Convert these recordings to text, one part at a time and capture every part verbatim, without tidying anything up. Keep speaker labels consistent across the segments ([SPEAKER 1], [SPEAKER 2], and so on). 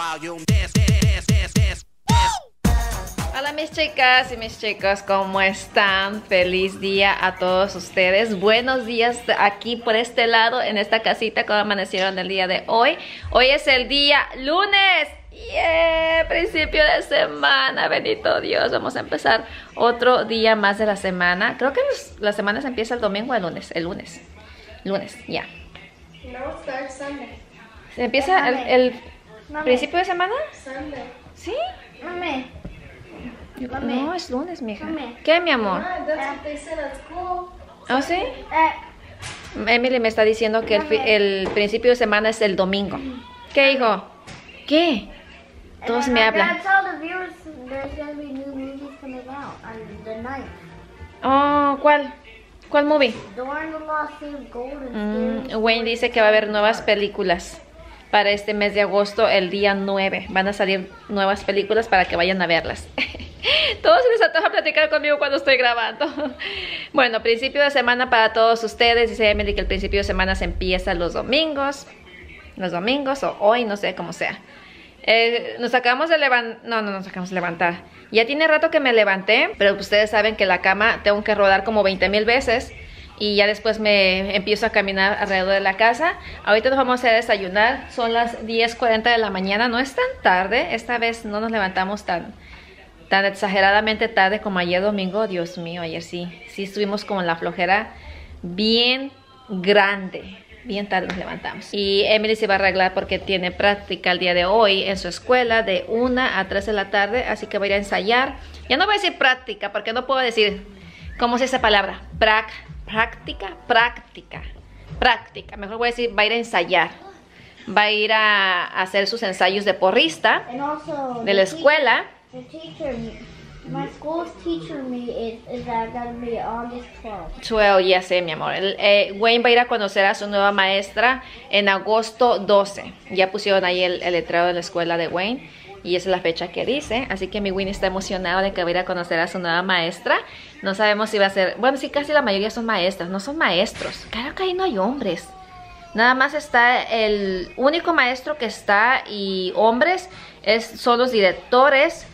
[SPEAKER 1] Hola mis chicas y mis chicos, ¿cómo están? Feliz día a todos ustedes. Buenos días aquí por este lado, en esta casita. ¿Cómo amanecieron el día de hoy? Hoy es el día lunes. Yeah, principio de semana, bendito Dios. Vamos a empezar otro día más de la semana. Creo que la semana se empieza el domingo o el lunes. El lunes. Lunes, ya. Yeah.
[SPEAKER 2] No, start Sunday.
[SPEAKER 1] ¿Se empieza el, el principio de semana?
[SPEAKER 2] Sunday.
[SPEAKER 1] ¿Sí?
[SPEAKER 2] Mami.
[SPEAKER 1] Yo-
[SPEAKER 2] Mami.
[SPEAKER 1] no, es lunes, mija.
[SPEAKER 2] Mami.
[SPEAKER 1] ¿Qué, mi amor?
[SPEAKER 2] Ah, that's what they said at school.
[SPEAKER 1] ¿Oh, sí?
[SPEAKER 2] Eh,
[SPEAKER 1] Emily me está diciendo que el, fi- el principio de semana es el domingo. ¿Qué, hijo? ¿Qué? Todos me hablan.
[SPEAKER 2] That's all the viewers. There's gonna be new movies coming out on the ninth.
[SPEAKER 1] Oh, ¿cuál? ¿Cuál movie?
[SPEAKER 2] Dora and the Lost City of Gold and
[SPEAKER 1] Mm,
[SPEAKER 2] Scary
[SPEAKER 1] Wayne dice que va a haber nuevas películas para este mes de agosto, el día nueve. Van a salir nuevas películas para que vayan a verlas. Todos se les antoja platicar conmigo cuando estoy grabando. Bueno, principio de semana para todos ustedes. Dice Emily que el principio de semana se empieza los domingos. Los domingos o hoy, no sé cómo sea. Eh, nos acabamos de levantar. No, no nos acabamos de levantar. Ya tiene rato que me levanté, pero ustedes saben que la cama tengo que rodar como veinte mil veces. Y ya después me empiezo a caminar alrededor de la casa. Ahorita nos vamos a desayunar. Son las diez cuarenta de la mañana. No es tan tarde. Esta vez no nos levantamos tan, tan exageradamente tarde como ayer domingo. Dios mío, ayer sí. Sí estuvimos como en la flojera bien grande. Bien tarde nos levantamos. Y Emily se va a arreglar porque tiene práctica el día de hoy en su escuela de una a tres de la tarde. Así que va a ir a ensayar. Ya no voy a decir práctica porque no puedo decir... ¿Cómo se dice esa palabra? Prac, práctica, práctica, práctica. Mejor voy a decir, va a ir a ensayar. Va a ir a, a hacer sus ensayos de porrista
[SPEAKER 2] And also,
[SPEAKER 1] de la
[SPEAKER 2] the
[SPEAKER 1] escuela.
[SPEAKER 2] teacher, the teacher, my school's teacher me is, is that gonna be August twelfth.
[SPEAKER 1] doce, ya sé, mi amor. El, eh, Wayne va a ir a conocer a su nueva maestra en agosto doce. Ya pusieron ahí el, el letrero de la escuela de Wayne. Y esa es la fecha que dice. Así que mi Winnie está emocionado de que va a ir a conocer a su nueva maestra. No sabemos si va a ser... Bueno, sí, casi la mayoría son maestras. No son maestros. Claro que ahí no hay hombres. Nada más está el único maestro que está y hombres es, son los directores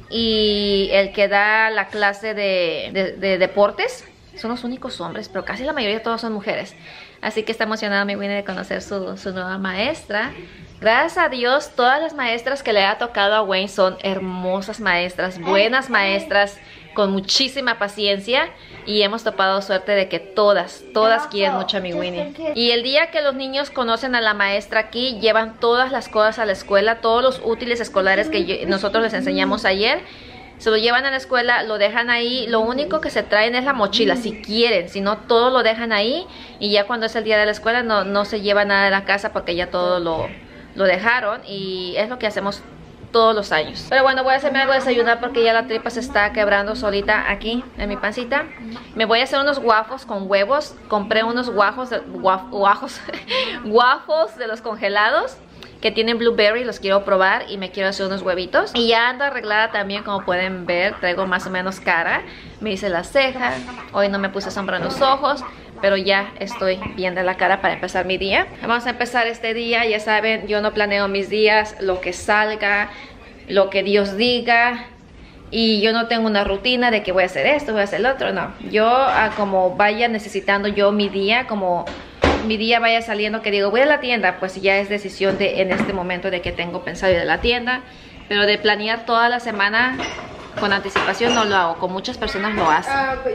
[SPEAKER 1] y el que da la clase de, de, de deportes. Son los únicos hombres, pero casi la mayoría todos son mujeres. Así que está emocionada mi Winnie de conocer su, su nueva maestra. Gracias a Dios, todas las maestras que le ha tocado a Wayne son hermosas maestras, buenas maestras, con muchísima paciencia. Y hemos topado suerte de que todas, todas quieren mucho a mi Winnie. Y el día que los niños conocen a la maestra aquí, llevan todas las cosas a la escuela, todos los útiles escolares que yo, nosotros les enseñamos ayer. Se lo llevan a la escuela, lo dejan ahí. Lo único que se traen es la mochila, si quieren. Si no, todo lo dejan ahí. Y ya cuando es el día de la escuela, no, no se lleva nada de la casa porque ya todo lo, lo dejaron. Y es lo que hacemos todos los años. Pero bueno, voy a hacerme algo de desayunar porque ya la tripa se está quebrando solita aquí en mi pancita. Me voy a hacer unos waffles con huevos. Compré unos guajos, guaf, guajos, waffles de los congelados que tienen blueberry, los quiero probar y me quiero hacer unos huevitos. Y ya ando arreglada también, como pueden ver, traigo más o menos cara. Me hice las cejas, hoy no me puse sombra en los ojos, pero ya estoy bien de la cara para empezar mi día. Vamos a empezar este día, ya saben, yo no planeo mis días, lo que salga, lo que Dios diga. Y yo no tengo una rutina de que voy a hacer esto, voy a hacer el otro, no. Yo ah, como vaya necesitando yo mi día, como... mi día vaya saliendo, que digo voy a la tienda, pues ya es decisión de en este momento de que tengo pensado ir a la tienda. Pero de planear toda la semana con anticipación no lo hago, con muchas personas lo hacen,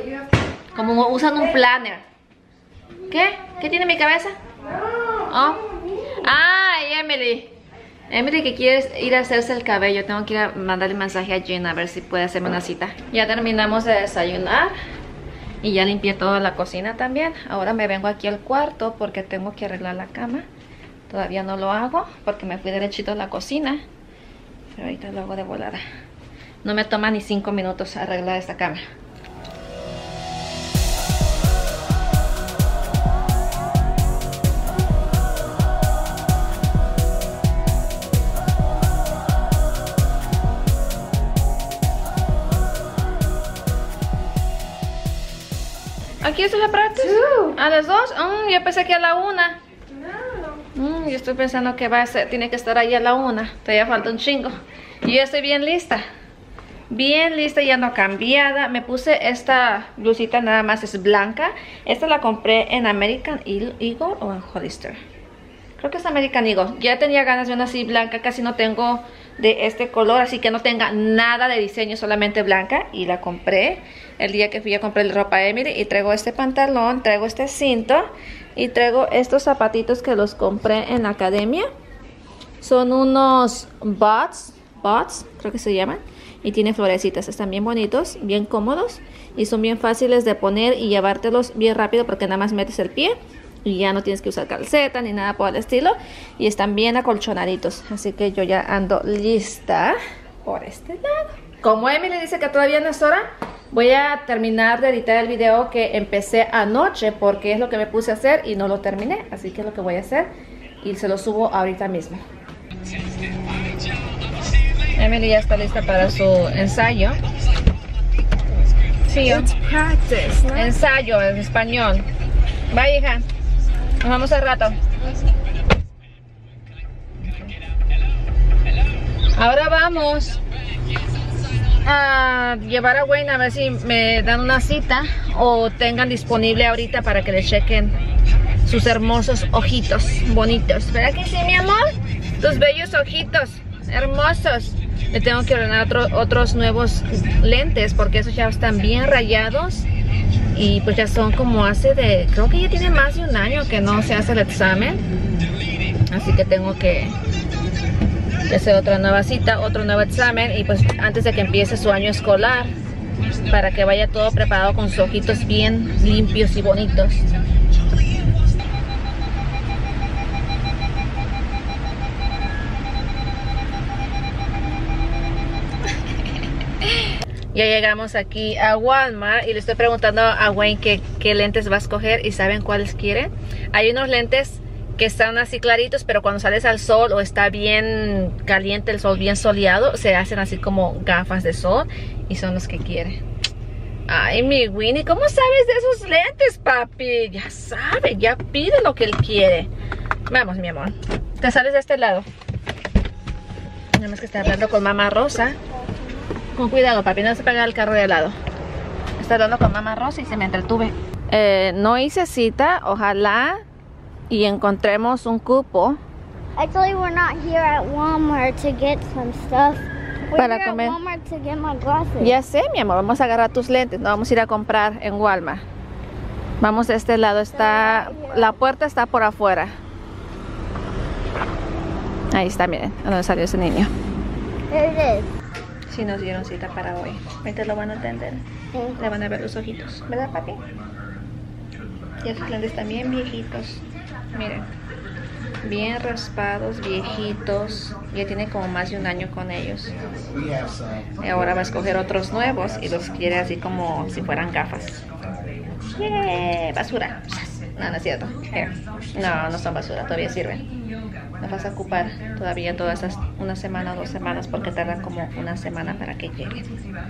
[SPEAKER 1] como usan un planner. ¿Qué? ¿Qué tiene mi cabeza? Oh. Ay, Emily Emily que quiere ir a hacerse el cabello. Tengo que ir a mandarle mensaje a Jen a ver si puede hacerme una cita. Ya terminamos de desayunar y ya limpié toda la cocina también. Ahora me vengo aquí al cuarto porque tengo que arreglar la cama. Todavía no lo hago porque me fui derechito a la cocina. Pero ahorita lo hago de volada. No me toma ni cinco minutos arreglar esta cama. ¿Aquí es la práctica? ¿A las dos? Mm, yo pensé que a la una.
[SPEAKER 2] No.
[SPEAKER 1] Mm, yo estoy pensando que va a ser, tiene que estar ahí a la una. Todavía falta un chingo. Y yo estoy bien lista. Bien lista, ya no cambiada. Me puse esta blusita, nada más es blanca. Esta la compré en American Eagle o en Hollister. Creo que es American Eagle. Ya tenía ganas de una así blanca. Casi no tengo de este color, así que no tenga nada de diseño, solamente blanca. Y la compré el día que fui a comprar la ropa Emily. Y traigo este pantalón, traigo este cinto y traigo estos zapatitos que los compré en la academia. Son unos bots, bots creo que se llaman. Y tienen florecitas, están bien bonitos, bien cómodos. Y son bien fáciles de poner y llevártelos bien rápido porque nada más metes el pie. Y ya no tienes que usar calceta ni nada por el estilo. Y están bien acolchonaditos. Así que yo ya ando lista por este lado. Como Emily dice que todavía no es hora, voy a terminar de editar el video que empecé anoche. Porque es lo que me puse a hacer y no lo terminé. Así que es lo que voy a hacer. Y se lo subo ahorita mismo. Emily ya está lista para su ensayo. Sí,
[SPEAKER 2] It's practice, ¿no?
[SPEAKER 1] ensayo en español. Va, hija. Nos vamos al rato. Ahora vamos a llevar a Wayne a ver si me dan una cita o tengan disponible ahorita para que le chequen sus hermosos ojitos bonitos. ¿Verdad que sí, mi amor? Tus bellos ojitos hermosos. Le tengo que ordenar otro, otros nuevos lentes porque esos ya están bien rayados. Y pues ya son como hace de, creo que ya tiene más de un año que no se hace el examen. Así que tengo que hacer otra nueva cita, otro nuevo examen. Y pues antes de que empiece su año escolar, para que vaya todo preparado con sus ojitos bien limpios y bonitos. Ya llegamos aquí a Walmart y le estoy preguntando a Wayne que, qué lentes va a escoger y saben cuáles quiere. Hay unos lentes que están así claritos, pero cuando sales al sol o está bien caliente el sol, bien soleado, se hacen así como gafas de sol y son los que quiere. Ay, mi Winnie, ¿cómo sabes de esos lentes, papi? Ya sabe, ya pide lo que él quiere. Vamos, mi amor. Te sales de este lado. Nada más que está hablando con mamá Rosa. Con cuidado, papi, no se pega el carro de al lado. Está hablando con mamá Rosa y se me entretuve. Eh, no hice cita, ojalá y encontremos un cupo.
[SPEAKER 2] Actually, we're not here at Walmart to get some stuff. We're
[SPEAKER 1] Para
[SPEAKER 2] here
[SPEAKER 1] comer.
[SPEAKER 2] at Walmart to get my glasses.
[SPEAKER 1] Ya sé, mi amor, vamos a agarrar tus lentes. No vamos a ir a comprar en Walmart. Vamos de este lado, está, la puerta está por afuera. Ahí está, miren, a donde salió ese niño.
[SPEAKER 2] There it is.
[SPEAKER 1] Sí nos dieron cita para hoy. Ahorita lo van a atender.
[SPEAKER 2] Sí.
[SPEAKER 1] Le van a ver los ojitos, ¿verdad, papi? Y esos lentes también viejitos. Miren, bien raspados, viejitos. Ya tiene como más de un año con ellos. Y ahora va a escoger otros nuevos y los quiere así como si fueran gafas. ¡Yeah! Basura. No, no es cierto. Here. No, no son basura, todavía sirven. Las vas a ocupar todavía todas esas, una semana o dos semanas, porque tardan como una semana para que lleguen.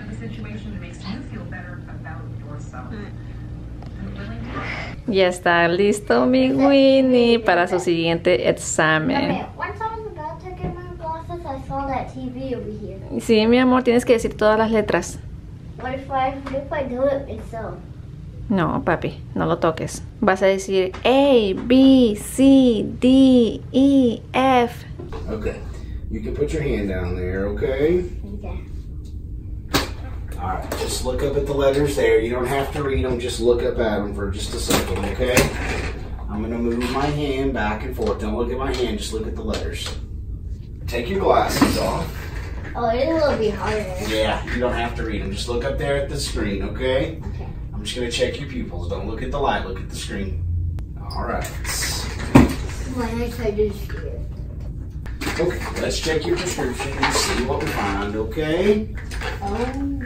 [SPEAKER 1] Ya está listo mi Winnie para su siguiente examen.
[SPEAKER 2] Once I was about to get my glasses, I saw that T V over here.
[SPEAKER 1] Sí, mi amor, tienes que decir todas las letras.
[SPEAKER 2] What if I, what if I do it itself?
[SPEAKER 1] No, papi, no lo toques. Vas a decir A, B, C, D, E, F.
[SPEAKER 3] Okay. You can put your hand down there, okay?
[SPEAKER 2] Okay.
[SPEAKER 3] All right. Just look up at the letters there. You don't have to read them. Just look up at them for just a second, okay? I'm going to move my hand back and forth. Don't look at my hand. Just look at the letters. Take your glasses off.
[SPEAKER 2] Oh, it's a little bit harder.
[SPEAKER 3] Yeah, you don't have to read them. Just look up there at the screen, okay?
[SPEAKER 2] Okay.
[SPEAKER 3] I'm just going to check your pupils. Don't look at the light. Look at the screen. All right.
[SPEAKER 2] My eyesight is here.
[SPEAKER 3] Okay, let's check your prescription and see what we find, okay?
[SPEAKER 2] Um,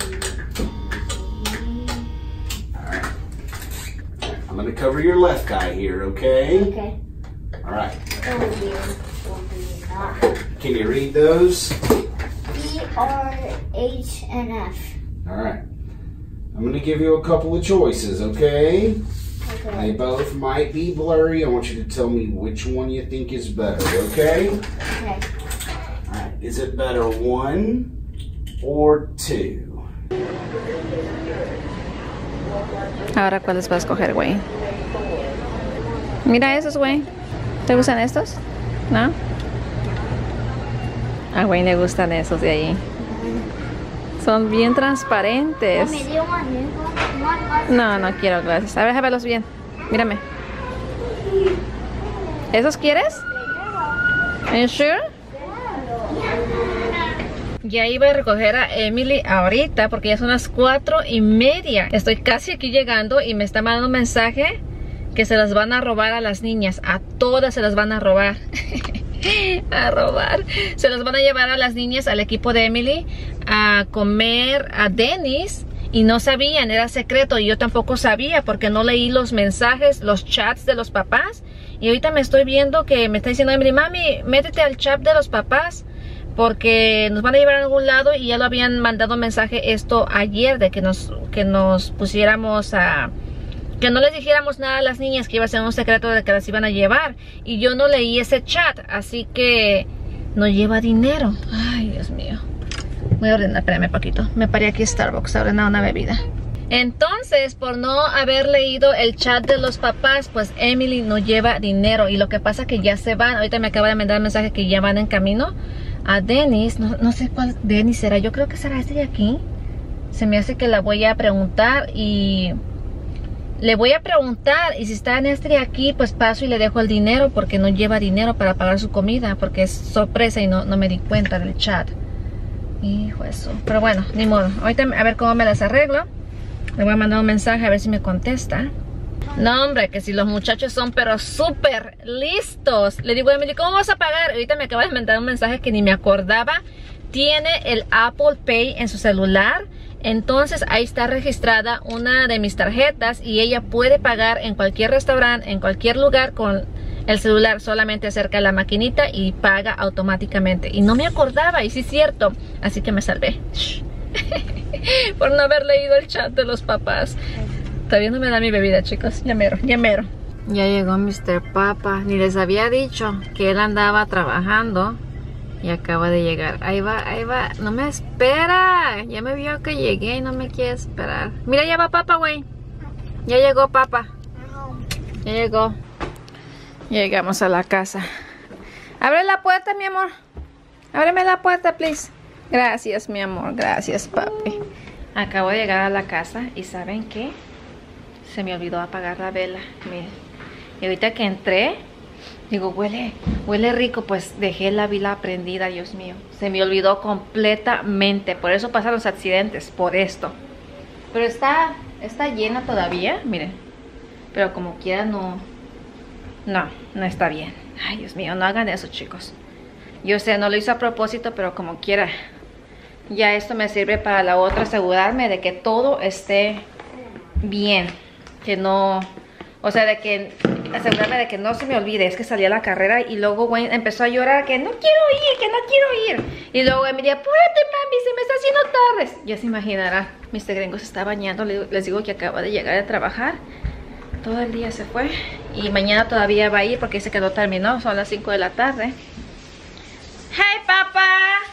[SPEAKER 3] All right. I'm going to cover your left eye here, okay?
[SPEAKER 2] okay.
[SPEAKER 3] All right.
[SPEAKER 2] Oh, dear. Oh,
[SPEAKER 3] Can you read those?
[SPEAKER 2] B, R, H, and F.
[SPEAKER 3] All right. I'm going to give you a couple of choices, okay?
[SPEAKER 2] Okay.
[SPEAKER 3] They both might be blurry. I want you to tell me which one you think is better, okay?
[SPEAKER 2] Okay.
[SPEAKER 3] All right. Is it better one or two?
[SPEAKER 1] Ahora, ¿cuáles vas a escoger, güey? Mira esos, güey. ¿Te gustan estos? ¿No? A Wayne le gustan esos de ahí. Son bien transparentes.
[SPEAKER 2] Mommy, do you want new glasses? You want glasses?
[SPEAKER 1] No, no quiero glasses. A ver, déjame verlos bien. Mírame. ¿Esos quieres? Are you sure? Ya iba a recoger a Emily ahorita porque ya son las cuatro y media. Estoy casi aquí llegando y me está mandando un mensaje que se las van a robar a las niñas. A todas se las van a robar. A robar. Se las van a llevar a las niñas, al equipo de Emily, a comer a Denny's. Y no sabían, era secreto. Y yo tampoco sabía porque no leí los mensajes, los chats de los papás. Y ahorita me estoy viendo que me está diciendo Emily, mami, métete al chat de los papás porque nos van a llevar a algún lado. Y ya lo habían mandado mensaje esto ayer de que nos, que nos pusiéramos a... que no les dijéramos nada a las niñas, que iba a ser un secreto de que las iban a llevar. Y yo no leí ese chat, así que no lleva dinero. Ay, Dios mío. Voy a ordenar, espérame poquito. Me paré aquí a Starbucks a ordenar una bebida. Entonces, por no haber leído el chat de los papás, pues Emily no lleva dinero. Y lo que pasa es que ya se van. Ahorita me acaba de mandar un mensaje que ya van en camino a Denny's. No, no sé cuál Denny's será. Yo creo que será este de aquí. Se me hace que la voy a preguntar y... le voy a preguntar, y si está en este de aquí, pues paso y le dejo el dinero porque no lleva dinero para pagar su comida, porque es sorpresa y no, no me di cuenta del chat. Hijo eso. Pero bueno, ni modo. Ahorita a ver cómo me las arreglo. Le voy a mandar un mensaje a ver si me contesta. No, hombre, que si los muchachos son pero súper listos. Le digo a Emily, ¿cómo vas a pagar? Ahorita me acaba de mandar un mensaje que ni me acordaba. Tiene el Apple Pay en su celular. Entonces ahí está registrada una de mis tarjetas y ella puede pagar en cualquier restaurante, en cualquier lugar con el celular. Solamente acerca la maquinita y paga automáticamente. Y no me acordaba, y sí es cierto. Así que me salvé. Por no haber leído el chat de los papás. Todavía no me da mi bebida, chicos. Ya mero, ya mero. Ya llegó mister Papa. Ni les había dicho que él andaba trabajando. Y acaba de llegar. Ahí va, ahí va. No me espera. Ya me vio que llegué y no me quiere esperar. Mira, ya va Papa, güey. Ya llegó Papa. Ya llegó. Llegamos a la casa. Abre la puerta, mi amor. Ábreme la puerta, please. Gracias, mi amor. Gracias, papi. Acabo de llegar a la casa y ¿saben qué? Se me olvidó apagar la vela. Miren. Y ahorita que entré... digo, huele, huele rico, pues dejé la vela prendida, Dios mío. Se me olvidó completamente. Por eso pasan los accidentes, por esto. Pero está, está llena todavía, miren. Pero como quiera no, no, no está bien. Ay, Dios mío, no hagan eso, chicos. Yo sé, no lo hizo a propósito, pero como quiera. Ya esto me sirve para la otra, asegurarme de que todo esté bien. Que no... o sea, de que asegurarme de que no se me olvide. Es que salí a la carrera y luego Wayne empezó a llorar que no quiero ir, que no quiero ir. Y luego me dijo, apúrate, mami, se me está haciendo tarde. Ya se imaginará, mister Gringo se está bañando. Les digo que acaba de llegar a trabajar. Todo el día se fue. Y mañana todavía va a ir porque dice que no terminó. Son las cinco de la tarde. Hey, papá.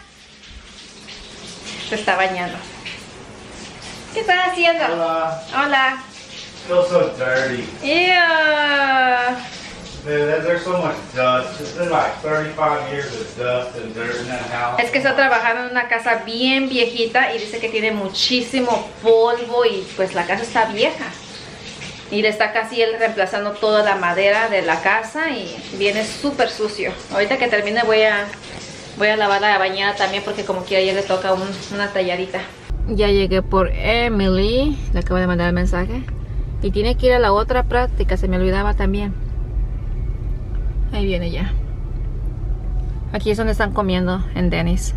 [SPEAKER 1] Se está bañando. ¿Qué estás haciendo?
[SPEAKER 4] Hola.
[SPEAKER 1] Hola.
[SPEAKER 4] Feels so dirty.
[SPEAKER 1] Yeah.
[SPEAKER 4] Dude, there's so much dust. It's been like thirty-five years of dust and dirt in that house.
[SPEAKER 1] Es que está trabajando en una casa bien viejita y dice que tiene muchísimo polvo y pues la casa está vieja. Y le está casi él reemplazando toda la madera de la casa y viene súper sucio. Ahorita que termine voy a, voy a lavar la bañera también porque como quiera ya le toca un, una talladita. Ya llegué por Emily, le acabo de mandar el mensaje. Y tiene que ir a la otra práctica, se me olvidaba también. Ahí viene ya. Aquí es donde están comiendo, en Denny's.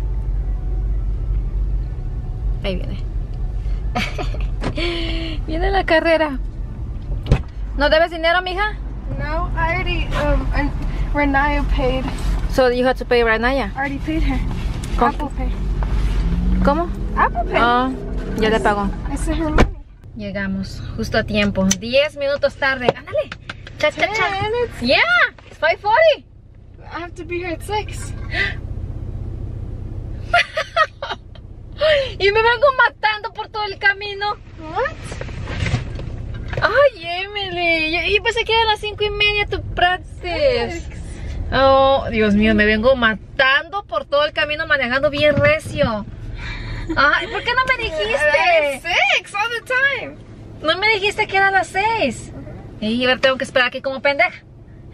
[SPEAKER 1] Ahí viene. Viene la carrera. ¿No debes dinero, mija?
[SPEAKER 5] No, I already, um, and Renaya paid.
[SPEAKER 1] So you have to pay Renaya.
[SPEAKER 5] I already paid her.
[SPEAKER 1] ¿Cómo?
[SPEAKER 5] Apple Pay.
[SPEAKER 1] ¿Cómo?
[SPEAKER 5] Apple Pay.
[SPEAKER 1] Oh, ya te pagó.
[SPEAKER 5] I sent her money.
[SPEAKER 1] Llegamos justo a tiempo. diez minutos tarde. Ándale. Cha, cha, cha. Yeah, it's five forty.
[SPEAKER 5] I have to be here at six.
[SPEAKER 1] Y me vengo matando por todo el camino.
[SPEAKER 5] What?
[SPEAKER 1] Ay, Emily. Yo, yo pensé que era a las cinco y media tu practice. Oh, Dios mío, me vengo matando por todo el camino manejando bien recio. Ay, ¿por qué no me dijiste?
[SPEAKER 5] Six all the time.
[SPEAKER 1] No me dijiste que era a las seis. Y ahora tengo que esperar aquí como pendeja.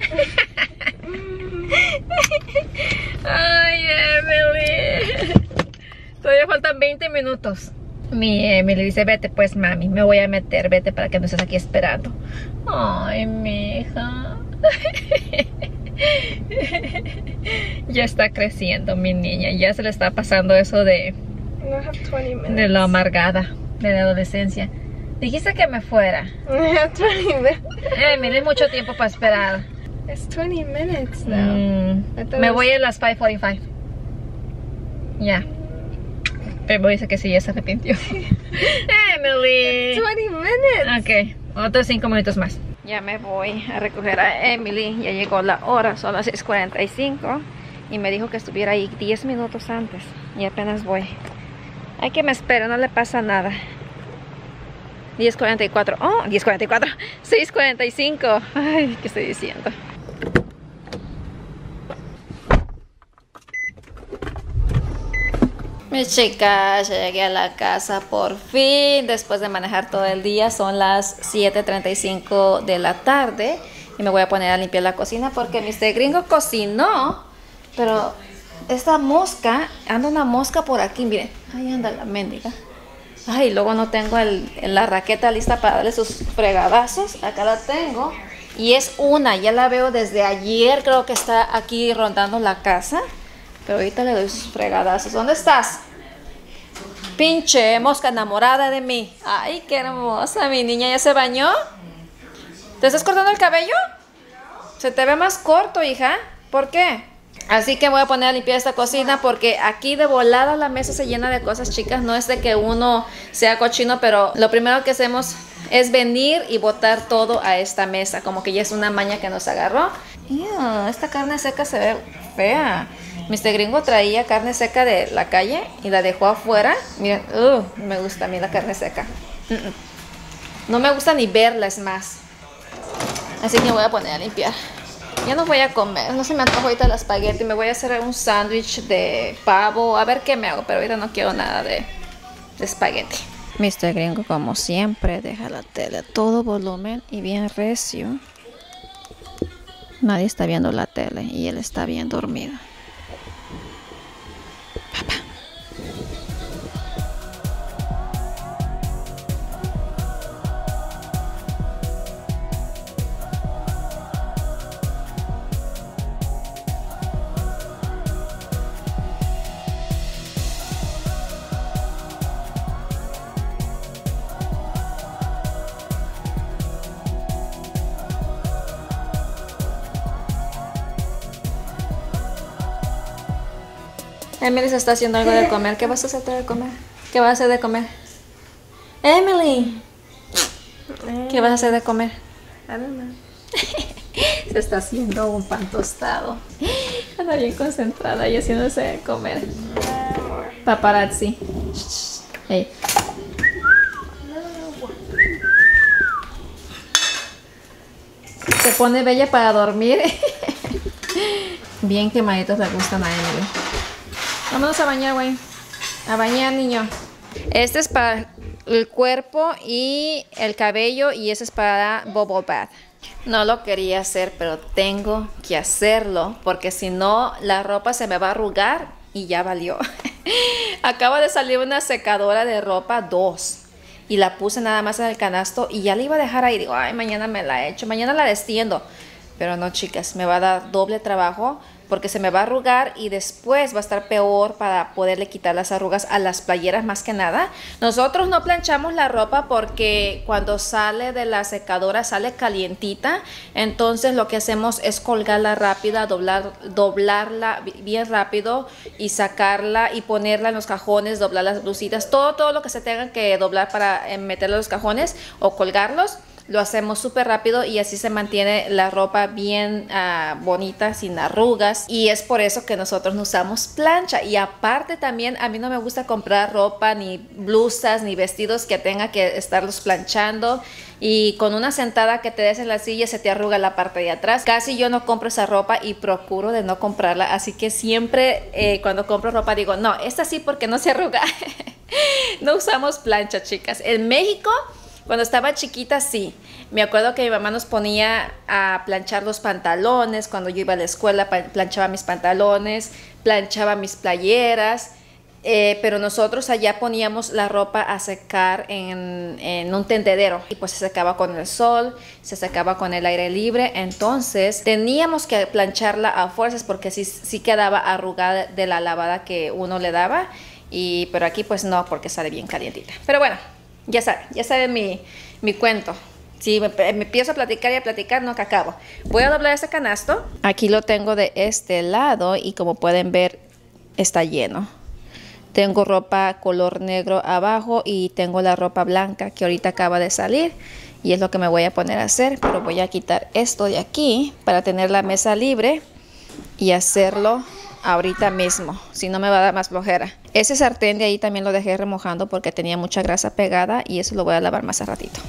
[SPEAKER 1] Ay, Emily. Todavía faltan veinte minutos. Mi Emily dice, vete pues, mami, me voy a meter, vete para que no estés aquí esperando. Ay, mi hija. Ya está creciendo mi niña, ya se le está pasando eso de,
[SPEAKER 5] I have twenty minutes.
[SPEAKER 1] de lo amargada, de la adolescencia. Dijiste que me fuera.
[SPEAKER 5] I have twenty minutes.
[SPEAKER 1] Emily, mucho tiempo para esperar.
[SPEAKER 5] It's twenty minutes now.
[SPEAKER 1] Mm,
[SPEAKER 5] I thought
[SPEAKER 1] me
[SPEAKER 5] it was-
[SPEAKER 1] voy a las five forty-five. Ya. Pero dice que sí, ya se arrepintió. Emily.
[SPEAKER 5] twenty minutes.
[SPEAKER 1] Ok, otros cinco minutos más. Ya me voy a recoger a Emily. Ya llegó la hora, son las seis cuarenta y cinco. Y me dijo que estuviera ahí diez minutos antes. Y apenas voy. Hay que me espere, no le pasa nada. diez cuarenta y cuatro. Oh, diez cuarenta y cuatro. seis cuarenta y cinco. Ay, ¿qué estoy diciendo? Mis chicas, ya llegué a la casa por fin, después de manejar todo el día. Son las siete treinta y cinco de la tarde y me voy a poner a limpiar la cocina porque mister Gringo cocinó, pero esta mosca, anda una mosca por aquí, miren, ahí anda la mendiga. Ay, luego no tengo el, la raqueta lista para darle sus fregadazos. Acá la tengo y es una, ya la veo desde ayer, creo que está aquí rondando la casa. Pero ahorita le doy sus fregadazos. ¿Dónde estás? Pinche mosca enamorada de mí. Ay, qué hermosa. Mi niña ya se bañó. ¿Te estás cortando el cabello? Se te ve más corto, hija. ¿Por qué? Así que voy a poner a limpiar esta cocina porque aquí de volada la mesa se llena de cosas, chicas. No es de que uno sea cochino, pero lo primero que hacemos es venir y botar todo a esta mesa. Como que ya es una maña que nos agarró. Ew, esta carne seca se ve fea. mister Gringo traía carne seca de la calle y la dejó afuera. Miren, uh, me gusta a mí la carne seca. Mm -mm. No me gusta ni verla, es más. Así que me voy a poner a limpiar. Ya no voy a comer, no se me antoja ahorita el espagueti. Me voy a hacer un sándwich de pavo. A ver qué me hago, pero ahorita no quiero nada de, de espagueti. mister Gringo, como siempre, deja la tele a todo volumen y bien recio. Nadie está viendo la tele y él está bien dormido. Papá. Emily se está haciendo algo de comer. ¿Qué vas a hacer de comer? ¿Qué vas a hacer de comer? Emily, ¿qué vas a hacer de comer?
[SPEAKER 5] I don't know.
[SPEAKER 1] Se está haciendo un pan tostado. Anda bien concentrada y haciéndose de comer. Paparazzi. Hey. Se pone bella para dormir. Bien quemaditos le gustan a Emily. Vámonos a bañar, güey. A bañar, niño. Este es para el cuerpo y el cabello y ese es para bubble bath. No lo quería hacer, pero tengo que hacerlo porque si no la ropa se me va a arrugar y ya valió. Acaba de salir una secadora de ropa dos y la puse nada más en el canasto y ya la iba a dejar ahí. Digo, ay, mañana me la echo, mañana la destiendo. Pero no, chicas, me va a dar doble trabajo porque se me va a arrugar y después va a estar peor para poderle quitar las arrugas a las playeras más que nada. Nosotros no planchamos la ropa porque cuando sale de la secadora sale calientita, entonces lo que hacemos es colgarla rápida, doblar, doblarla bien rápido y sacarla y ponerla en los cajones, doblar las blusitas, todo, todo lo que se tenga que doblar para eh, meterla en los cajones o colgarlos. Lo hacemos súper rápido y así se mantiene la ropa bien uh, bonita, sin arrugas. Y es por eso que nosotros no usamos plancha. Y aparte también a mí no me gusta comprar ropa, ni blusas, ni vestidos que tenga que estarlos planchando. Y con una sentada que te des en la silla se te arruga la parte de atrás. Casi yo no compro esa ropa y procuro de no comprarla. Así que siempre eh, cuando compro ropa digo, no, esta sí porque no se arruga. No usamos plancha, chicas. En México... Cuando estaba chiquita, sí. Me acuerdo que mi mamá nos ponía a planchar los pantalones. Cuando yo iba a la escuela, planchaba mis pantalones, planchaba mis playeras. Eh, pero nosotros allá poníamos la ropa a secar en, en un tendedero. Y pues se secaba con el sol, se secaba con el aire libre. Entonces teníamos que plancharla a fuerzas porque sí, sí quedaba arrugada de la lavada que uno le daba. Y, pero aquí pues no, porque sale bien calientita. Pero bueno. Ya saben, ya saben mi, mi cuento. Si me, me empiezo a platicar y a platicar, no que acabo. Voy a doblar este canasto. Aquí lo tengo de este lado y como pueden ver, está lleno. Tengo ropa color negro abajo y tengo la ropa blanca que ahorita acaba de salir. Y es lo que me voy a poner a hacer. Pero voy a quitar esto de aquí para tener la mesa libre y hacerlo ahorita mismo, si no me va a dar más flojera. Ese sartén de ahí también lo dejé remojando porque tenía mucha grasa pegada y eso lo voy a lavar más a ratito.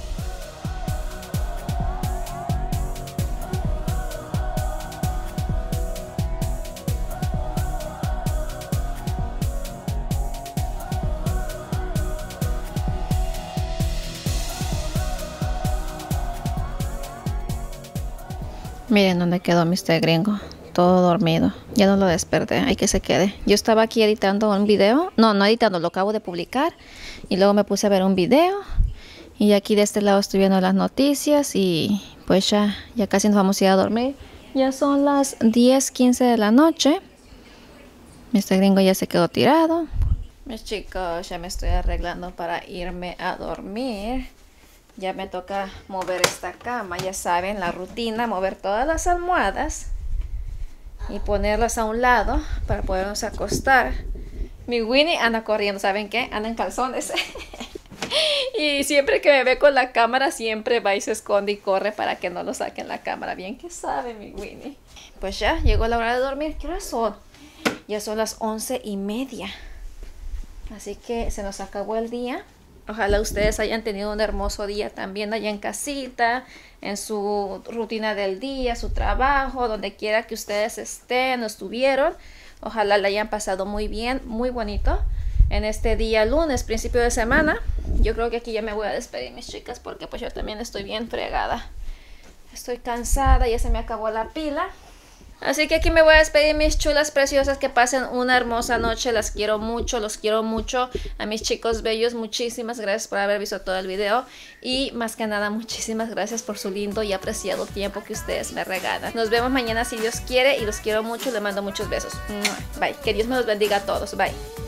[SPEAKER 1] Miren dónde quedó mister Gringo. Todo dormido, ya no lo desperté, hay que se quede. Yo estaba aquí editando un video, no, no editando, lo acabo de publicar y luego me puse a ver un video y aquí de este lado estoy viendo las noticias y pues ya, ya casi nos vamos a ir a dormir. Ya son las diez quince de la noche, mister Gringo ya se quedó tirado. Mis chicos, ya me estoy arreglando para irme a dormir. Ya me toca mover esta cama, ya saben, la rutina, mover todas las almohadas y ponerlas a un lado para podernos acostar. Mi Winnie anda corriendo, ¿saben qué? Anda en calzones. Y siempre que me ve con la cámara, siempre va y se esconde y corre para que no lo saquen la cámara. Bien que sabe mi Winnie. Pues ya, llegó la hora de dormir. ¿Qué hora son? Ya son las once y media. Así que se nos acabó el día. Ojalá ustedes hayan tenido un hermoso día también allá en casita, en su rutina del día, su trabajo, donde quiera que ustedes estén o estuvieron. Ojalá la hayan pasado muy bien, muy bonito en este día lunes, principio de semana. Yo creo que aquí ya me voy a despedir, mis chicas, porque pues yo también estoy bien fregada. Estoy cansada, ya se me acabó la pila. Así que aquí me voy a despedir, mis chulas preciosas, que pasen una hermosa noche. Las quiero mucho, los quiero mucho. A mis chicos bellos, muchísimas gracias por haber visto todo el video. Y más que nada, muchísimas gracias por su lindo y apreciado tiempo que ustedes me regalan. Nos vemos mañana si Dios quiere y los quiero mucho. Les mando muchos besos. Bye. Que Dios me los bendiga a todos. Bye.